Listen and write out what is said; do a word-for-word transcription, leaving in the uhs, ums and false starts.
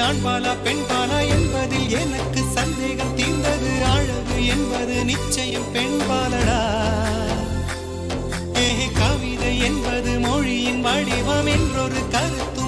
ஆண்பாலா பெண்பாலா என்பதில் எனக்கு சந்தேகம் தீர்ந்தது. அழகு என்பது நிச்சயம் பெண்பாலடா. ஏ கவிதை என்பது மொழியின் வடிவம் என்றொரு கருத்து